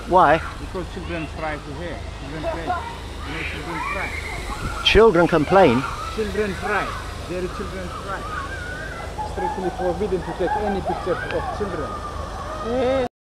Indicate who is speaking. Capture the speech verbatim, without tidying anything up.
Speaker 1: Why?
Speaker 2: Because children try to hear. Children play. You know, children try.
Speaker 1: Children complain.
Speaker 2: Children try. Their children try. Strictly forbidden to take any picture of children.